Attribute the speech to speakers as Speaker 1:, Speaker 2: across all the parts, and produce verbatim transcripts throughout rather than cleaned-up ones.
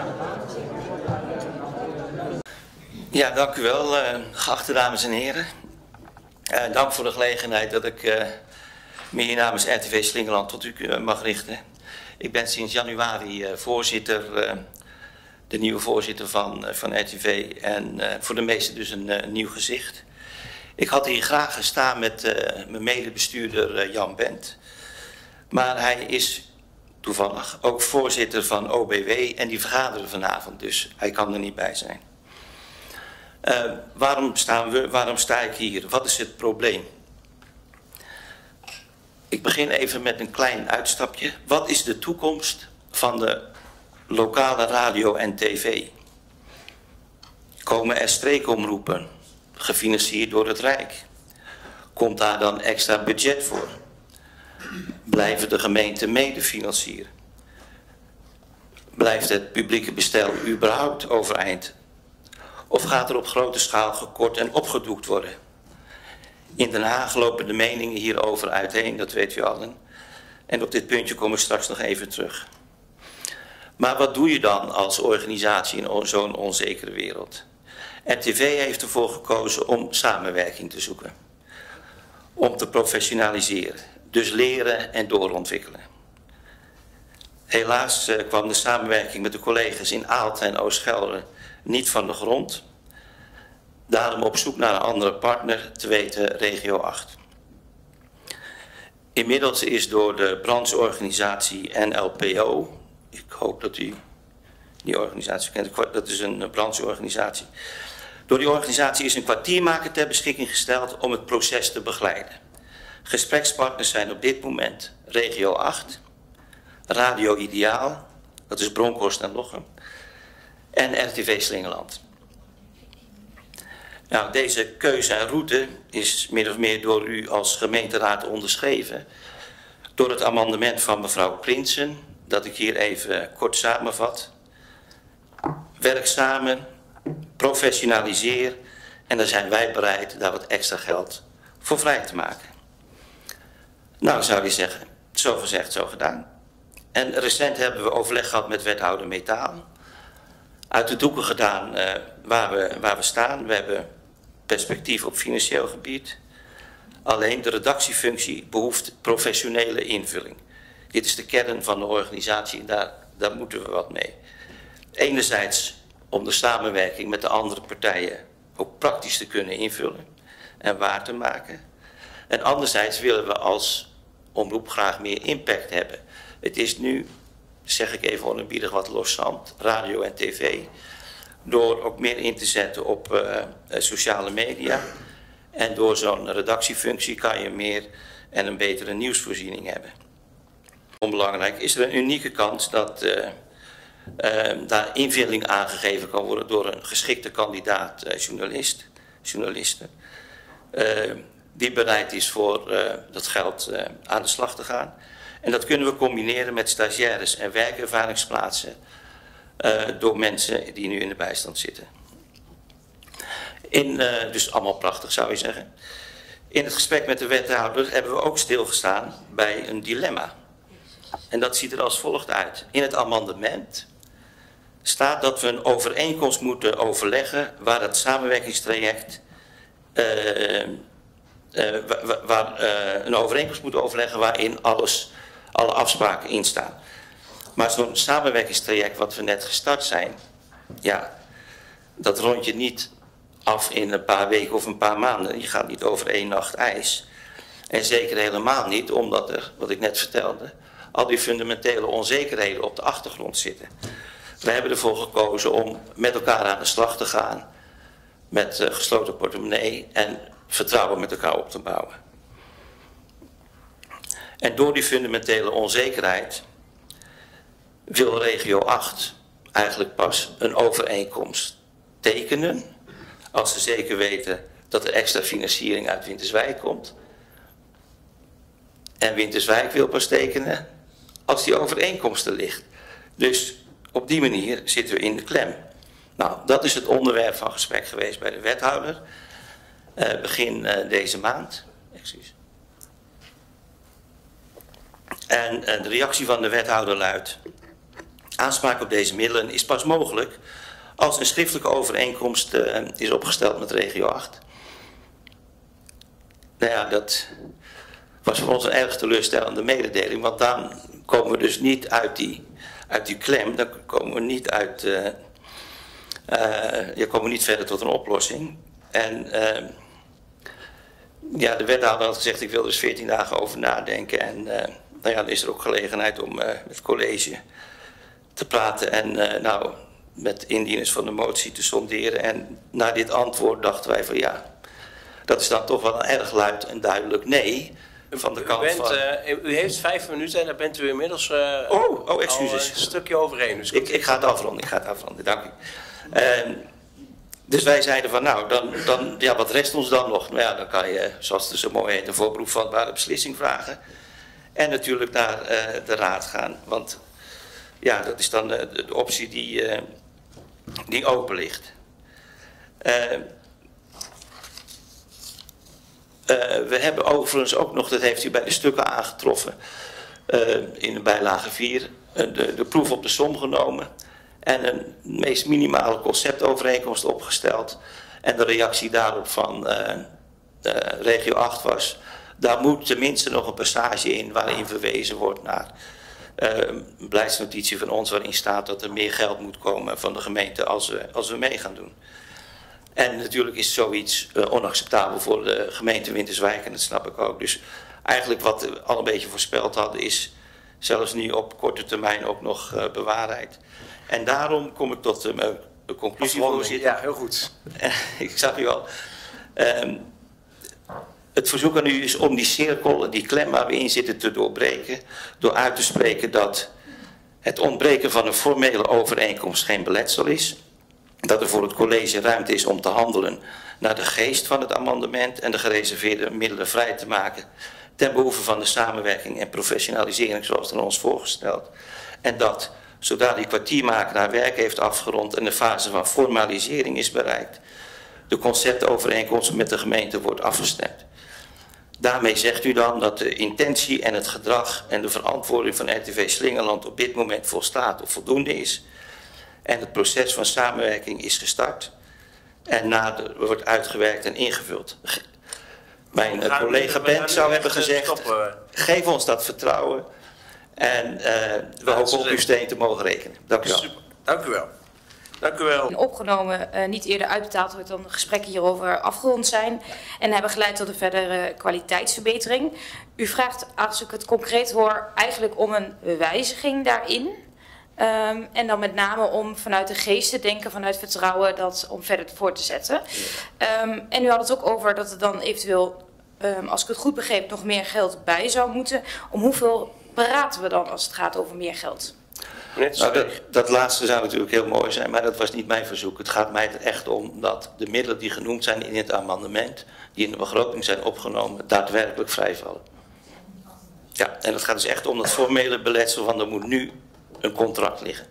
Speaker 1: Ja, dank u wel, uh, geachte dames en heren. Uh, dank voor de gelegenheid dat ik uh, me hier namens R T V Slingeland tot u uh, mag richten. Ik ben sinds januari uh, voorzitter, uh, de nieuwe voorzitter van, uh, van R T V en uh, voor de meesten dus een uh, nieuw gezicht. Ik had hier graag gestaan met uh, mijn medebestuurder uh, Jan Bent, maar hij is toevallig ook voorzitter van O B W en die vergaderen vanavond, dus hij kan er niet bij zijn. Uh, waarom staan we, waarom sta ik hier? Wat is het probleem? Ik begin even met een klein uitstapje. Wat is de toekomst van de lokale radio en tv? Komen er streekomroepen, gefinancierd door het Rijk? Komt daar dan extra budget voor? Blijven de gemeenten mede financieren? Blijft het publieke bestel überhaupt overeind? Of gaat er op grote schaal gekort en opgedoekt worden? In Den Haag lopen de meningen hierover uiteen, dat weet u allen. En op dit puntje kom ik straks nog even terug. Maar wat doe je dan als organisatie in zo'n onzekere wereld? R T V heeft ervoor gekozen om samenwerking te zoeken. Om te professionaliseren. Dus leren en doorontwikkelen. Helaas uh, kwam de samenwerking met de collega's in Aalten en Oost-Gelre niet van de grond. Daarom op zoek naar een andere partner, te weten regio acht. Inmiddels is door de brancheorganisatie N L P O, ik hoop dat u die organisatie kent, dat is een brancheorganisatie. Door die organisatie is een kwartiermaker ter beschikking gesteld om het proces te begeleiden. Gesprekspartners zijn op dit moment regio acht, Radio Ideaal, dat is Bronkhorst en Lochem, en R T V Slingeland. Nou, deze keuze en route is min of meer door u als gemeenteraad onderschreven door het amendement van mevrouw Prinsen, dat ik hier even kort samenvat. Werk samen, professionaliseer en dan zijn wij bereid daar wat extra geld voor vrij te maken. Nou, zou je zeggen, zo gezegd, zo gedaan. En recent hebben we overleg gehad met wethouder Metaal. Uit de doeken gedaan uh, waar, we, waar we staan. We hebben perspectief op financieel gebied. Alleen de redactiefunctie behoeft professionele invulling. Dit is de kern van de organisatie en daar, daar moeten we wat mee. Enerzijds om de samenwerking met de andere partijen ook praktisch te kunnen invullen en waar te maken. En anderzijds willen we als omroep graag meer impact hebben. Het is nu, zeg ik even onerbiedig wat loszand, radio en tv, door ook meer in te zetten op uh, sociale media. En door zo'n redactiefunctie kan je meer en een betere nieuwsvoorziening hebben. Onbelangrijk is er een unieke kans dat uh, uh, daar invulling aangegeven kan worden door een geschikte kandidaat uh, journalist, journalisten. Uh, die bereid is voor uh, dat geld uh, aan de slag te gaan. En dat kunnen we combineren met stagiaires en werkervaringsplaatsen uh, door mensen die nu in de bijstand zitten. In, uh, dus allemaal prachtig zou je zeggen. In het gesprek met de wethouder hebben we ook stilgestaan bij een dilemma. En dat ziet er als volgt uit. In het amendement staat dat we een overeenkomst moeten overleggen waar het samenwerkingstraject uh, uh, waar, waar uh, een overeenkomst moeten overleggen waarin alles, alle afspraken in staan. Maar zo'n samenwerkingstraject wat we net gestart zijn, ja, dat rond je niet af in een paar weken of een paar maanden. Je gaat niet over één nacht ijs. En zeker helemaal niet omdat er, wat ik net vertelde, al die fundamentele onzekerheden op de achtergrond zitten. We hebben ervoor gekozen om met elkaar aan de slag te gaan, met uh, gesloten portemonnee en vertrouwen met elkaar op te bouwen. En door die fundamentele onzekerheid wil regio acht eigenlijk pas een overeenkomst tekenen, als ze zeker weten dat er extra financiering uit Winterswijk komt. En Winterswijk wil pas tekenen als die overeenkomst er ligt. Dus op die manier zitten we in de klem. Nou, dat is het onderwerp van gesprek geweest bij de wethouder. Uh, begin uh, deze maand. Excuus. En uh, de reactie van de wethouder luidt: Aanspraak op deze middelen is pas mogelijk als een schriftelijke overeenkomst uh, is opgesteld met regio acht. Nou ja, dat was voor ons een erg teleurstellende mededeling, want dan komen we dus niet uit die, uit die klem, dan komen we niet uit, uh, uh, je komen niet verder tot een oplossing. En uh, ja, de wethouder had gezegd, ik wil dus veertien dagen over nadenken. En uh, nou ja, dan is er ook gelegenheid om uh, met het college te praten en uh, nou, met indieners van de motie te sonderen. En na dit antwoord dachten wij van ja, dat is dan toch wel een erg luid en duidelijk nee. Van de
Speaker 2: u,
Speaker 1: kant
Speaker 2: bent,
Speaker 1: van...
Speaker 2: uh, u heeft vijf minuten en daar bent u inmiddels uh,
Speaker 1: oh, oh, excuses.
Speaker 2: een stukje overheen. Dus
Speaker 1: ik, ik ga het afronden, ik ga het afronden, dank u. Uh, dus wij zeiden van nou, dan, dan, ja, wat rest ons dan nog? Nou ja, dan kan je, zoals het zo mooi heet, een voorberoepvatbare beslissing vragen. En natuurlijk naar uh, de raad gaan, want ja, dat is dan de, de optie die, uh, die open ligt. Uh, Uh, we hebben overigens ook nog, dat heeft u bij de stukken aangetroffen, uh, in de bijlage vier, uh, de, de proef op de som genomen en een meest minimale conceptovereenkomst opgesteld. En de reactie daarop van uh, uh, regio acht was, daar moet tenminste nog een passage in waarin verwezen wordt naar uh, een beleidsnotitie van ons waarin staat dat er meer geld moet komen van de gemeente als we, als we mee gaan doen. En natuurlijk is zoiets uh, onacceptabel voor de gemeente Winterswijk en dat snap ik ook. Dus eigenlijk wat we al een beetje voorspeld hadden is zelfs nu op korte termijn ook nog uh, bewaarheid. En daarom kom ik tot uh, de conclusie, voorzitter.
Speaker 2: Ja, heel goed.
Speaker 1: Ik zag u al. Um, het verzoek aan u is om die cirkel, die klem waar we in zitten te doorbreken, door uit te spreken dat het ontbreken van een formele overeenkomst geen beletsel is. Dat er voor het college ruimte is om te handelen naar de geest van het amendement en de gereserveerde middelen vrij te maken ten behoeve van de samenwerking en professionalisering zoals er ons voorgesteld. En dat, zodra die kwartiermaker haar werk heeft afgerond en de fase van formalisering is bereikt, de conceptovereenkomst met de gemeente wordt afgestemd. Daarmee zegt u dan dat de intentie en het gedrag en de verantwoording van R T V Slingeland op dit moment volstaat of voldoende is. En het proces van samenwerking is gestart en nader wordt uitgewerkt en ingevuld. Mijn gaan, collega Bent zou hebben gezegd, stoppen. Geef ons dat vertrouwen en uh, we hopen op uw steun te mogen rekenen. Dank u wel.
Speaker 2: Super. Dank u wel. Dank u wel.
Speaker 3: Opgenomen, uh, niet eerder uitbetaald wordt dan de gesprekken hierover afgerond zijn en hebben geleid tot een verdere kwaliteitsverbetering. U vraagt, als ik het concreet hoor, eigenlijk om een wijziging daarin. Um, en dan met name om vanuit de geest te denken, vanuit vertrouwen, dat om verder voor te zetten. Um, en u had het ook over dat er dan eventueel, um, als ik het goed begreep, nog meer geld bij zou moeten. Om hoeveel praten we dan als het gaat over meer geld?
Speaker 1: Nou, dat, dat laatste zou natuurlijk heel mooi zijn, maar dat was niet mijn verzoek. Het gaat mij er echt om dat de middelen die genoemd zijn in het amendement, die in de begroting zijn opgenomen, daadwerkelijk vrijvallen. Ja, en het gaat dus echt om dat formele beletsel van er moet nu een contract liggen.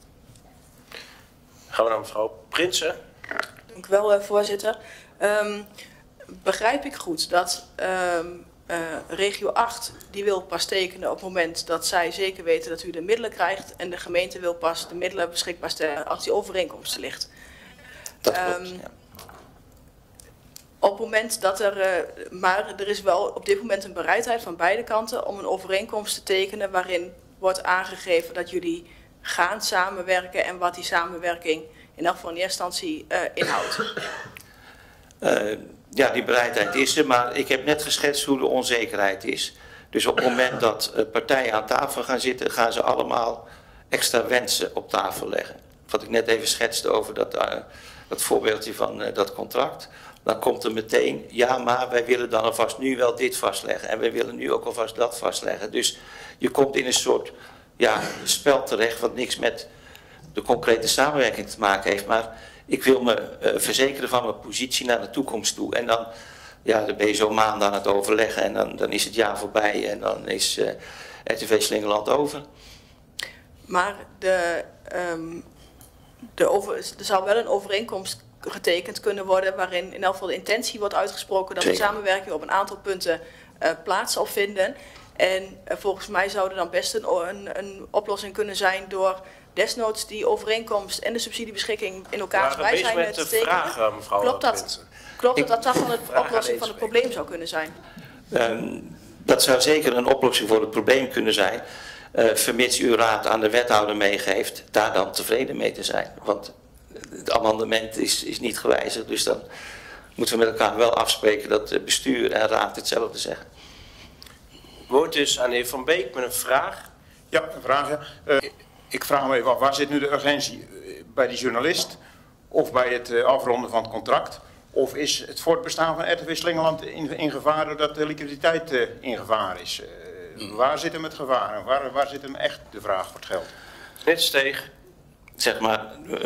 Speaker 2: Gaan we naar mevrouw Prinsen.
Speaker 4: Dank u wel, voorzitter. Um, begrijp ik goed dat um, uh, regio acht die wil pas tekenen op het moment dat zij zeker weten dat u de middelen krijgt en de gemeente wil pas de middelen beschikbaar stellen als die overeenkomst ligt?
Speaker 1: Dat klopt, um, ja.
Speaker 4: Op het moment dat er, uh, maar er is wel op dit moment een bereidheid van beide kanten om een overeenkomst te tekenen waarin wordt aangegeven dat jullie gaan samenwerken en wat die samenwerking in elk geval in eerste instantie uh, inhoudt.
Speaker 1: Uh, ja, die bereidheid is er, maar ik heb net geschetst hoe de onzekerheid is. Dus op het moment dat uh, partijen aan tafel gaan zitten, gaan ze allemaal extra wensen op tafel leggen. Wat ik net even schetste over dat, uh, dat voorbeeldje van uh, dat contract. Dan komt er meteen, ja maar wij willen dan alvast nu wel dit vastleggen. En wij willen nu ook alvast dat vastleggen. Dus je komt in een soort ja, spel terecht wat niks met de concrete samenwerking te maken heeft. Maar ik wil me uh, verzekeren van mijn positie naar de toekomst toe. En dan, ja, dan ben je zo maanden aan het overleggen en dan, dan is het jaar voorbij en dan is uh, R T V Slingeland over.
Speaker 4: Maar de, um, de over, er zou wel een overeenkomst getekend kunnen worden waarin in elk geval de intentie wordt uitgesproken dat Zeker. de samenwerking op een aantal punten uh, plaats zal vinden. En uh, volgens mij zou er dan best een, een, een oplossing kunnen zijn door desnoods die overeenkomst en de subsidiebeschikking in elkaars
Speaker 2: We waren bezig
Speaker 4: bijzijn
Speaker 2: met
Speaker 4: te
Speaker 2: de
Speaker 4: tekenen.
Speaker 2: vragen, mevrouw
Speaker 4: Klopt dat?
Speaker 2: Prinsen.
Speaker 4: Klopt het
Speaker 1: Ik-
Speaker 4: dat dat dan de
Speaker 2: Vraag aan
Speaker 4: oplossing van
Speaker 2: deze
Speaker 4: het probleem zou kunnen zijn?
Speaker 1: Um, dat zou zeker een oplossing voor het probleem kunnen zijn, uh, vermits uw raad aan de wethouder meegeeft daar dan tevreden mee te zijn. Want het amendement is, is niet gewijzigd, dus dan moeten we met elkaar wel afspreken dat uh, bestuur en raad hetzelfde zeggen.
Speaker 2: Woord dus aan de heer Van Beek met een vraag.
Speaker 5: Ja, een vraag. Uh, ik vraag me even af, waar zit nu de urgentie? Uh, bij die journalist of bij het uh, afronden van het contract? Of is het voortbestaan van R T V Slingeland in, in gevaar doordat de liquiditeit uh, in gevaar is? Uh, waar zit hem het gevaar? Waar, waar zit hem echt de vraag voor het geld?
Speaker 2: Net steeg.
Speaker 1: Zeg maar, uh,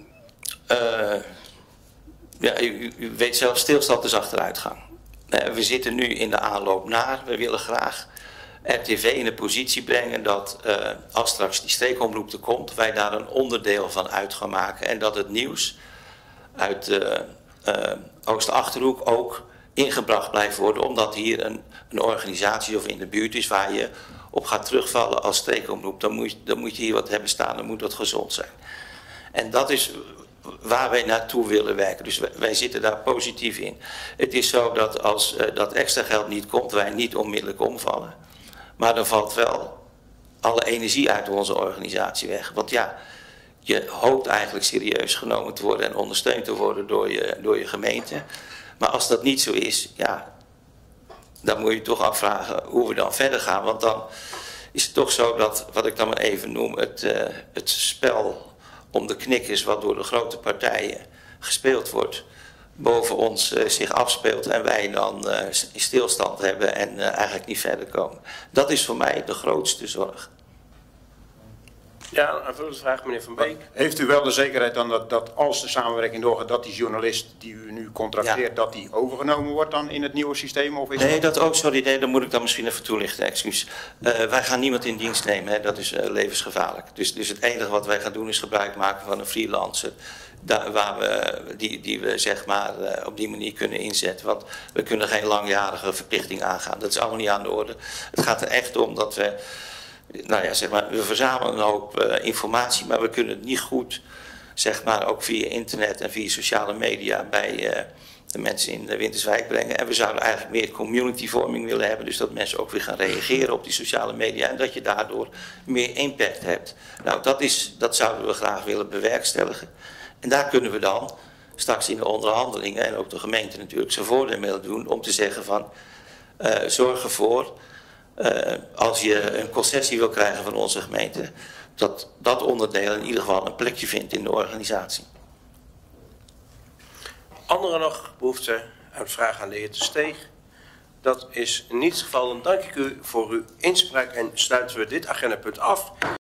Speaker 1: uh, ja, u, u weet zelf, stilstand is achteruitgang. Uh, we zitten nu in de aanloop naar, we willen graag R T V in de positie brengen dat uh, als straks die streekomroep er komt, wij daar een onderdeel van uit gaan maken en dat het nieuws uit de uh, uh, Oost-Achterhoek ook ingebracht blijft worden, omdat hier een, een organisatie of in de buurt is waar je op gaat terugvallen als streekomroep. Dan moet, dan moet je hier wat hebben staan, dan moet dat gezond zijn. En dat is waar wij naartoe willen werken. Dus wij, wij zitten daar positief in. Het is zo dat als uh, dat extra geld niet komt, wij niet onmiddellijk omvallen. Maar dan valt wel alle energie uit onze organisatie weg. Want ja, je hoopt eigenlijk serieus genomen te worden en ondersteund te worden door je, door je gemeente. Maar als dat niet zo is, ja, dan moet je toch afvragen hoe we dan verder gaan. Want dan is het toch zo dat, wat ik dan maar even noem, het, uh, het spel om de knikkers wat door de grote partijen gespeeld wordt, boven ons uh, zich afspeelt en wij dan uh, in stilstand hebben en uh, eigenlijk niet verder komen. Dat is voor mij de grootste zorg.
Speaker 2: Ja, een aanvullende vraag, meneer Van Beek.
Speaker 5: Heeft u wel de zekerheid dan dat, dat als de samenwerking doorgaat, dat die journalist die u nu contracteert, ja, dat die overgenomen wordt dan in het nieuwe systeem? Of is
Speaker 1: nee, dat ook, sorry, nee, dan moet ik dan misschien even toelichten, excuus. Uh, wij gaan niemand in dienst nemen, hè, dat is uh, levensgevaarlijk. Dus, dus het enige wat wij gaan doen is gebruik maken van een freelancer, daar, waar we, die, die we zeg maar uh, op die manier kunnen inzetten. Want we kunnen geen langjarige verplichting aangaan, dat is allemaal niet aan de orde. Het gaat er echt om dat we, nou ja, zeg maar, we verzamelen een hoop uh, informatie, maar we kunnen het niet goed, zeg maar, ook via internet en via sociale media bij uh, de mensen in de Winterswijk brengen. En we zouden eigenlijk meer communityvorming willen hebben, dus dat mensen ook weer gaan reageren op die sociale media en dat je daardoor meer impact hebt. Nou, dat, is, dat zouden we graag willen bewerkstelligen. En daar kunnen we dan straks in de onderhandelingen en ook de gemeente natuurlijk zijn voordeel mee doen om te zeggen van uh, zorg ervoor, Uh, als je een concessie wil krijgen van onze gemeente, dat dat onderdeel in ieder geval een plekje vindt in de organisatie.
Speaker 2: Anderen nog behoefte aan vragen aan de heer De Steeg? Dat is in ieder geval, dan dank ik u voor uw inspraak en sluiten we dit agendapunt af.